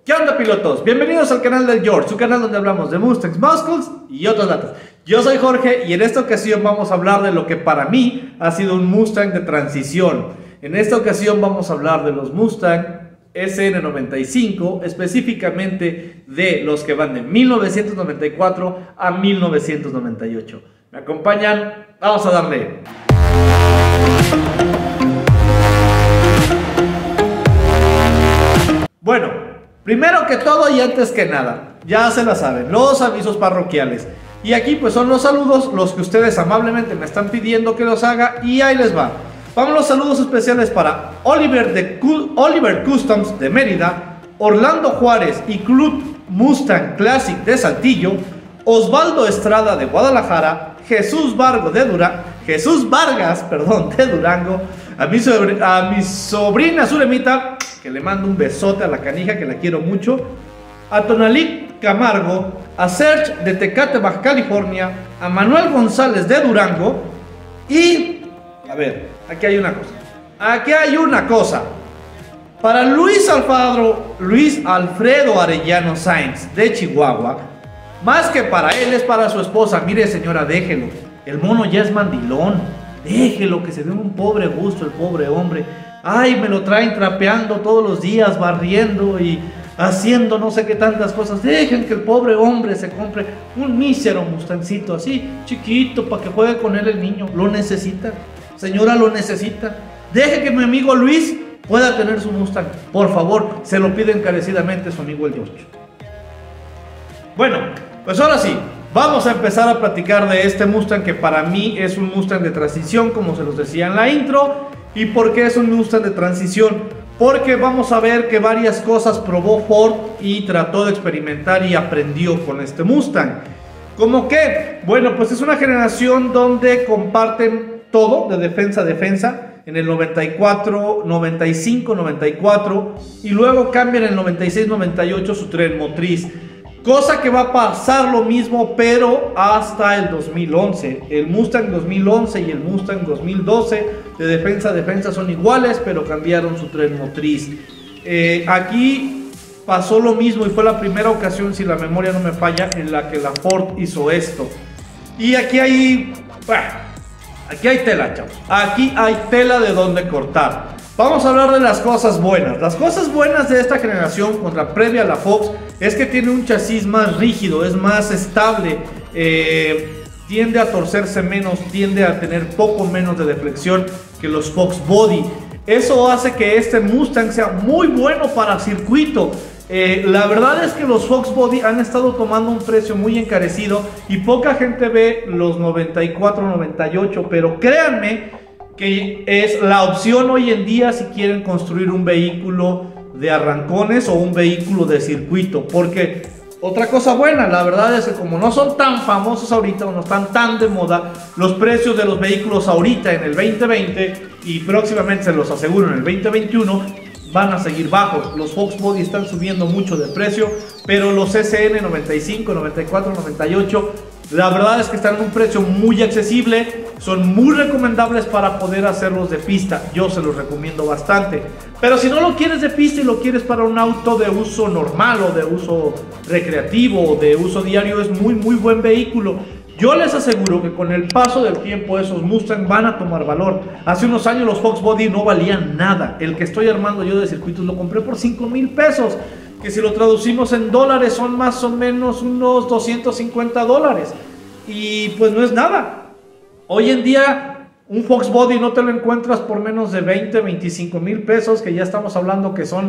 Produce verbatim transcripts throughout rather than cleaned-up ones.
¿Qué onda, pilotos? Bienvenidos al canal del George, su canal donde hablamos de Mustangs, Muscles y otros datos. Yo soy Jorge y en esta ocasión vamos a hablar de lo que para mí ha sido un Mustang de transición. En esta ocasión vamos a hablar de los Mustang S N noventa y cinco, específicamente de los que van de mil novecientos noventa y cuatro a mil novecientos noventa y ocho. ¿Me acompañan? Vamos a darle. Bueno, primero que todo y antes que nada, ya se la saben, los avisos parroquiales. Y aquí pues son los saludos, los que ustedes amablemente me están pidiendo que los haga, y ahí les va. Vamos los saludos especiales para Oliver de Oliver Customs de Mérida, Orlando Juárez y Club Mustang Classic de Saltillo, Osvaldo Estrada de Guadalajara, Jesús Vargas de Durango, Jesús Vargas, perdón, de Durango, a mi, a mi sobrina Zulemita, que le mando un besote a la canija, que la quiero mucho, a Tonalí Camargo, a Serge de Tecate, Baja California, a Manuel González de Durango y, a ver, aquí hay una cosa, aquí hay una cosa, para Luis Alfredo, Luis Alfredo Arellano Sainz de Chihuahua, más que para él es para su esposa. Mire, señora, déjelo, el mono ya es mandilón, déjelo que se dé un pobre gusto el pobre hombre. Ay, me lo traen trapeando todos los días, barriendo y haciendo no sé qué tantas cosas. Dejen que el pobre hombre se compre un mísero Mustangcito así, chiquito, para que juegue con él el niño. Lo necesita, señora, lo necesita. Deje que mi amigo Luis pueda tener su Mustang. Por favor, se lo pide encarecidamente su amigo el George. Bueno, pues ahora sí, vamos a empezar a platicar de este Mustang, que para mí es un Mustang de transición, como se los decía en la intro. ¿Y por qué es un Mustang de transición? Porque vamos a ver que varias cosas probó Ford y trató de experimentar y aprendió con este Mustang. ¿Cómo qué? Bueno, pues es una generación donde comparten todo de defensa a defensa. En el noventa y cuatro, noventa y cinco, noventa y cuatro y luego cambian en el noventa y seis, noventa y ocho su tren motriz. Cosa que va a pasar lo mismo, pero hasta el dos mil once. El Mustang dos mil once y el Mustang dos mil doce de defensa a defensa son iguales, pero cambiaron su tren motriz. Eh, aquí pasó lo mismo y fue la primera ocasión, si la memoria no me falla, en la que la Ford hizo esto. Y aquí hay... Bueno, aquí hay tela, chavos. Aquí hay tela de donde cortar. Vamos a hablar de las cosas buenas. Las cosas buenas de esta generación contra previa a la Fox es que tiene un chasis más rígido, es más estable, eh, tiende a torcerse menos, tiende a tener poco menos de deflexión que los Fox Body. Eso hace que este Mustang sea muy bueno para circuito. Eh, la verdad es que los Fox Body han estado tomando un precio muy encarecido y poca gente ve los noventa y cuatro, noventa y ocho, pero créanme que es la opción hoy en día si quieren construir un vehículo de arrancones o un vehículo de circuito. Porque otra cosa buena, la verdad es que como no son tan famosos ahorita o no están tan de moda, los precios de los vehículos ahorita en el veinte veinte y próximamente, se los aseguro, en el veinte veintiuno van a seguir bajos. Los Fox Body están subiendo mucho de precio, pero los S N noventa y cinco, noventa y cuatro, noventa y ocho la verdad es que están en un precio muy accesible, son muy recomendables para poder hacerlos de pista. Yo se los recomiendo bastante. Pero si no lo quieres de pista y lo quieres para un auto de uso normal o de uso recreativo o de uso diario, es muy muy buen vehículo. Yo les aseguro que con el paso del tiempo esos Mustang van a tomar valor. Hace unos años los Fox Body no valían nada. El que estoy armando yo de circuitos lo compré por cinco mil pesos. Que si lo traducimos en dólares son más o menos unos doscientos cincuenta dólares. Y pues no es nada. Hoy en día un Fox Body no te lo encuentras por menos de veinte, veinticinco mil pesos, que ya estamos hablando que son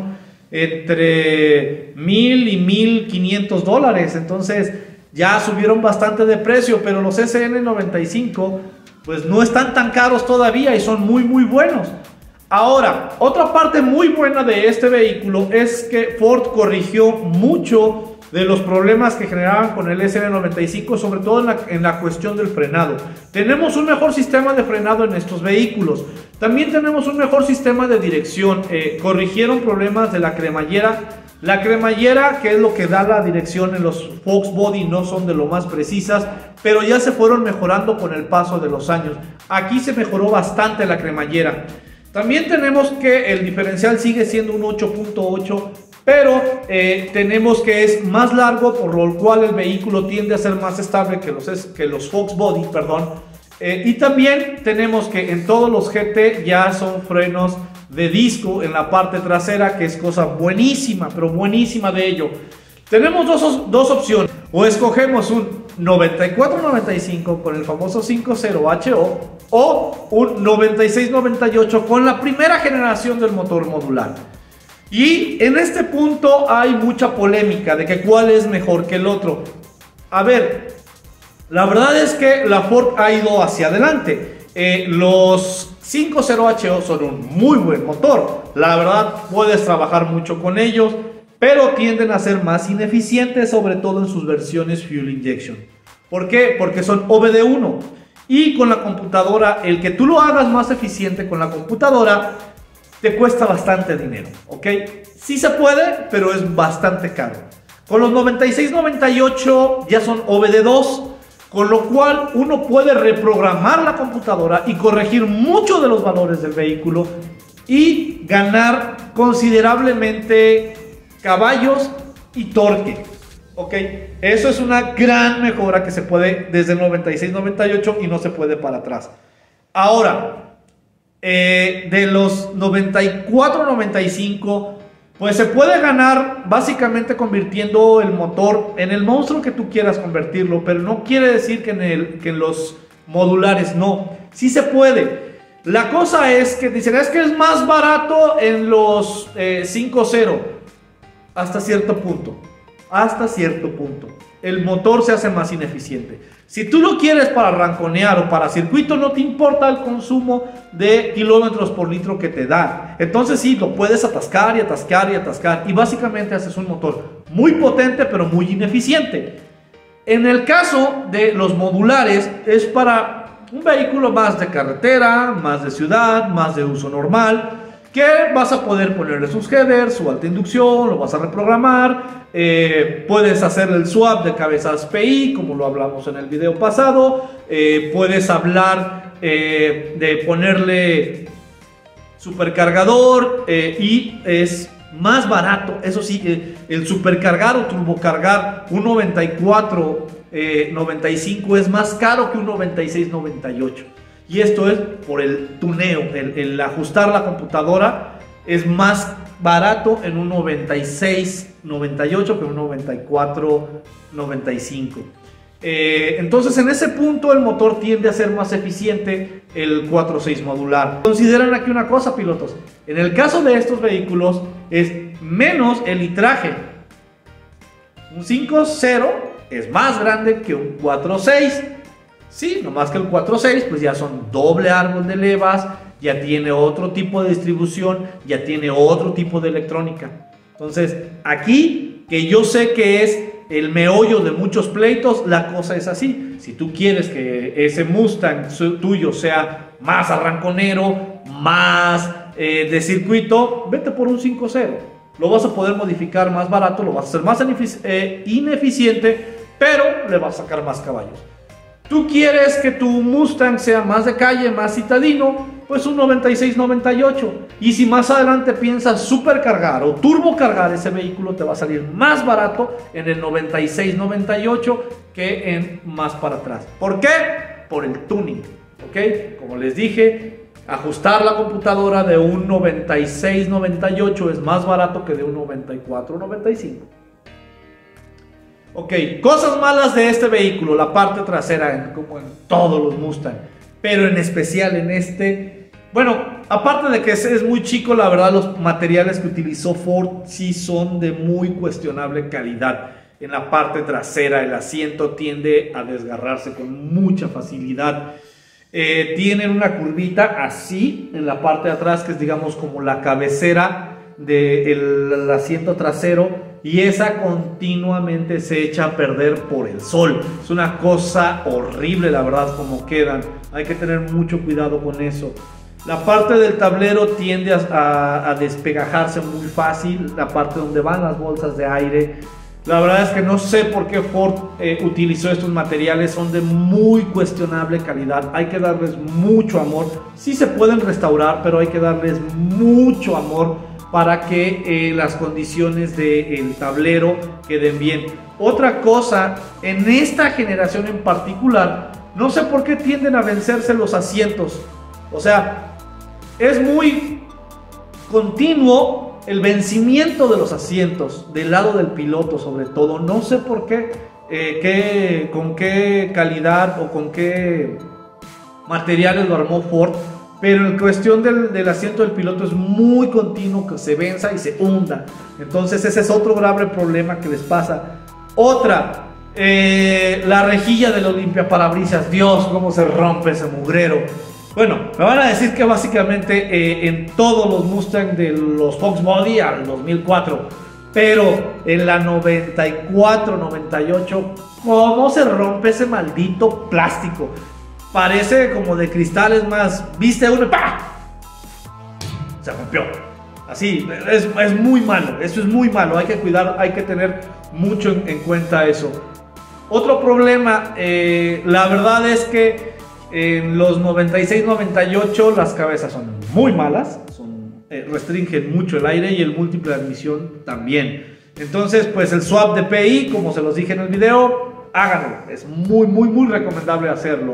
entre mil y mil quinientos dólares. Entonces ya subieron bastante de precio, pero los S N noventa y cinco pues no están tan caros todavía y son muy muy buenos. Ahora, otra parte muy buena de este vehículo es que Ford corrigió mucho de los problemas que generaban con el S N noventa y cinco, sobre todo en la, en la cuestión del frenado. Tenemos un mejor sistema de frenado en estos vehículos. También tenemos un mejor sistema de dirección. Eh, corrigieron problemas de la cremallera. La cremallera, que es lo que da la dirección en los Fox Body, no son de lo más precisas, pero ya se fueron mejorando con el paso de los años. Aquí se mejoró bastante la cremallera. También tenemos que el diferencial sigue siendo un ocho punto ocho pero eh, tenemos que es más largo, por lo cual el vehículo tiende a ser más estable que los, que los Fox Body, perdón. Eh, y también tenemos que en todos los G T ya son frenos de disco en la parte trasera, que es cosa buenísima, pero buenísima de ello. Tenemos dos, dos opciones, o escogemos un noventa y cuatro noventa y cinco con el famoso cincuenta H O o un noventa y seis noventa y ocho con la primera generación del motor modular. Y en este punto hay mucha polémica de que cuál es mejor que el otro. A ver, la verdad es que la Ford ha ido hacia adelante. Eh, los cincuenta H O son un muy buen motor, la verdad puedes trabajar mucho con ellos, pero tienden a ser más ineficientes, sobre todo en sus versiones Fuel Injection. ¿Por qué? Porque son O B D uno y con la computadora, el que tú lo hagas más eficiente con la computadora te cuesta bastante dinero, ¿ok? Sí se puede, pero es bastante caro. Con los noventa y seis noventa y ocho ya son O B D dos, con lo cual uno puede reprogramar la computadora y corregir muchos de los valores del vehículo y ganar considerablemente caballos y torque, ok, eso es una gran mejora que se puede desde el noventa y seis noventa y ocho y no se puede para atrás. Ahora, eh, de los noventa y cuatro noventa y cinco, pues se puede ganar básicamente convirtiendo el motor en el monstruo que tú quieras convertirlo, pero no quiere decir que en, el, que en los modulares no, sí se puede. La cosa es que dicen, es que es más barato en los eh, cincuenta. Hasta cierto punto, hasta cierto punto, el motor se hace más ineficiente. Si tú lo quieres para ranconear o para circuito, no te importa el consumo de kilómetros por litro que te da. Entonces sí, lo puedes atascar y atascar y atascar y básicamente haces un motor muy potente pero muy ineficiente. En el caso de los modulares es para un vehículo más de carretera, más de ciudad, más de uso normal, que vas a poder ponerle sus headers, su alta inducción, lo vas a reprogramar, eh, puedes hacerle el swap de cabezas P I, como lo hablamos en el video pasado, eh, puedes hablar eh, de ponerle supercargador eh, y es más barato, eso sí, eh, el supercargar o turbocargar un noventa y cuatro noventa y cinco es más caro que un noventa y seis noventa y ocho. Y esto es por el tuneo, el, el ajustar la computadora es más barato en un noventa y seis noventa y ocho que un noventa y cuatro noventa y cinco. Eh, entonces en ese punto el motor tiende a ser más eficiente el cuatro seis modular. Consideren aquí una cosa, pilotos, en el caso de estos vehículos es menos el litraje. Un cincuenta es más grande que un cuatro seis. Sí, nomás que el cuatro seis pues ya son doble árbol de levas, ya tiene otro tipo de distribución, ya tiene otro tipo de electrónica. Entonces aquí, que yo sé que es el meollo de muchos pleitos, la cosa es así. Si tú quieres que ese Mustang tuyo sea más arranconero, más eh, de circuito, vete por un cincuenta. Lo vas a poder modificar más barato, lo vas a hacer más eh, ineficiente, pero le vas a sacar más caballos. Tú quieres que tu Mustang sea más de calle, más citadino, pues un noventa y seis noventa y ocho. Y si más adelante piensas supercargar o turbocargar ese vehículo, te va a salir más barato en el noventa y seis noventa y ocho que en más para atrás. ¿Por qué? Por el tuning, ¿ok? Como les dije, ajustar la computadora de un noventa y seis noventa y ocho es más barato que de un noventa y cuatro noventa y cinco. Ok, cosas malas de este vehículo, la parte trasera, en, como en todos los Mustang, pero en especial en este. Bueno, aparte de que es, es muy chico, la verdad los materiales que utilizó Ford sí son de muy cuestionable calidad. En la parte trasera el asiento tiende a desgarrarse con mucha facilidad. Eh, tienen una curvita así en la parte de atrás, que es digamos como la cabecera del asiento trasero, y esa continuamente se echa a perder por el sol. Es una cosa horrible, la verdad, como quedan. Hay que tener mucho cuidado con eso. La parte del tablero tiende a, a, a despegajarse muy fácil, la parte donde van las bolsas de aire. La verdad es que no sé por qué Ford eh, utilizó estos materiales, son de muy cuestionable calidad. Hay que darles mucho amor. Sí se pueden restaurar, pero hay que darles mucho amor para que eh, las condiciones del tablero queden bien. Otra cosa, en esta generación en particular, no sé por qué tienden a vencerse los asientos. O sea, es muy continuo el vencimiento de los asientos del lado del piloto, sobre todo. No sé por qué, eh, qué con qué calidad o con qué materiales lo armó Ford, pero en cuestión del, del asiento del piloto es muy continuo, que se venza y se hunda. Entonces ese es otro grave problema que les pasa. Otra, eh, la rejilla de los limpiaparabrisas. Dios, cómo se rompe ese mugrero. Bueno, me van a decir que básicamente eh, en todos los Mustang de los Fox Body al dos mil cuatro, pero en la noventa y cuatro, noventa y ocho, ¿cómo se rompe ese maldito plástico? Parece como de cristales más, viste uno y ¡pah! Se rompió. Así, es, es muy malo, eso es muy malo, hay que cuidar, hay que tener mucho en, en cuenta eso. Otro problema, eh, la verdad es que en los noventa y seis, noventa y ocho las cabezas son muy malas, son, eh, restringen mucho el aire y el múltiple de admisión también. Entonces, pues el swap de P I, como se los dije en el video, háganlo, es muy, muy, muy recomendable hacerlo.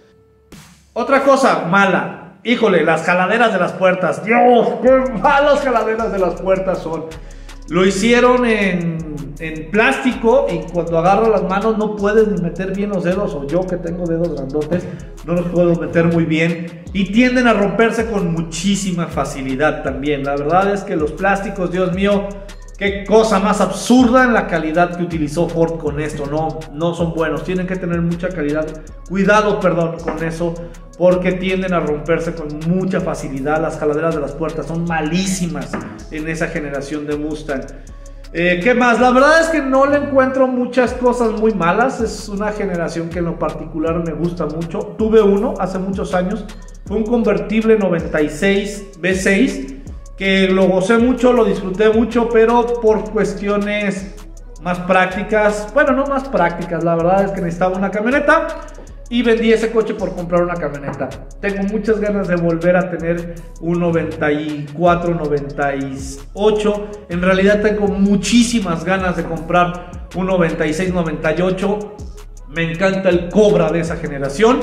Otra cosa mala, híjole, las jaladeras de las puertas. Dios, qué malas jaladeras de las puertas son. Lo hicieron en, en plástico y cuando agarro las manos no puedes ni meter bien los dedos, o yo que tengo dedos grandotes no los puedo meter muy bien y tienden a romperse con muchísima facilidad también. La verdad es que los plásticos, Dios mío, qué cosa más absurda en la calidad que utilizó Ford con esto. No, no son buenos, tienen que tener mucha calidad, cuidado, perdón, con eso, porque tienden a romperse con mucha facilidad. Las jaladeras de las puertas son malísimas en esa generación de Mustang. Eh, ¿Qué más? La verdad es que no le encuentro muchas cosas muy malas. Es una generación que en lo particular me gusta mucho. Tuve uno hace muchos años, fue un convertible noventa y seis V seis, que lo gocé mucho, lo disfruté mucho, pero por cuestiones más prácticas, bueno, no más prácticas, la verdad es que necesitaba una camioneta y vendí ese coche por comprar una camioneta. Tengo muchas ganas de volver a tener un noventa y cuatro, noventa y ocho. En realidad tengo muchísimas ganas de comprar un noventa y seis, noventa y ocho. Me encanta el Cobra de esa generación.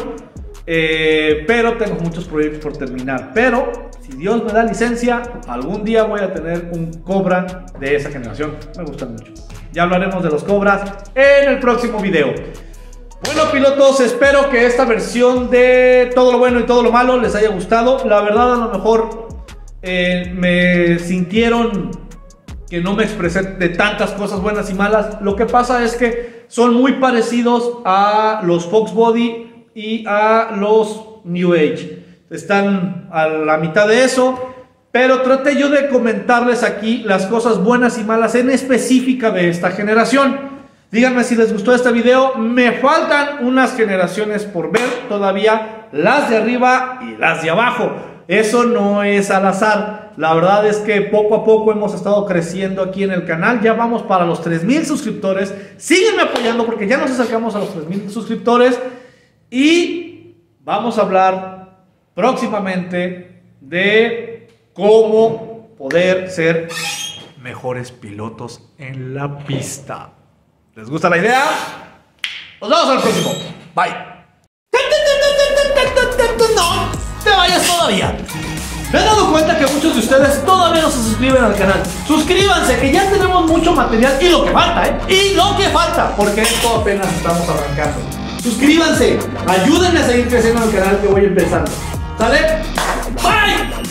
Eh, pero tengo muchos proyectos por terminar. Pero si Dios me da licencia, algún día voy a tener un Cobra de esa generación. Me gustan mucho. Ya hablaremos de los Cobras en el próximo video. Bueno, pilotos, espero que esta versión de todo lo bueno y todo lo malo les haya gustado. La verdad, a lo mejor eh, me sintieron que no me expresé de tantas cosas buenas y malas. Lo que pasa es que son muy parecidos a los Fox Body y a los New Age. Están a la mitad de eso, pero traté yo de comentarles aquí las cosas buenas y malas en específica de esta generación. Díganme si les gustó este video. Me faltan unas generaciones por ver todavía, las de arriba y las de abajo. Eso no es al azar. La verdad es que poco a poco hemos estado creciendo aquí en el canal. Ya vamos para los tres mil suscriptores. Síguenme apoyando porque ya nos acercamos a los tres mil suscriptores. Y vamos a hablar próximamente de cómo poder ser mejores pilotos en la pista. ¿Les gusta la idea? Nos vemos al próximo. Bye. No te vayas todavía. Me he dado cuenta que muchos de ustedes todavía no se suscriben al canal. Suscríbanse, que ya tenemos mucho material. Y lo que falta, ¿eh? Y lo que falta, porque esto apenas estamos arrancando. Suscríbanse, ayúdenme a seguir creciendo en el canal que voy empezando. ¿Sale? Bye.